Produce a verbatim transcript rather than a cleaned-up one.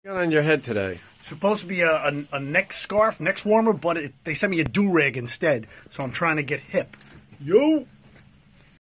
Got on your head today? Supposed to be a, a, a neck scarf, neck warmer, but it, they sent me a do-rag instead, so I'm trying to get hip. Yo!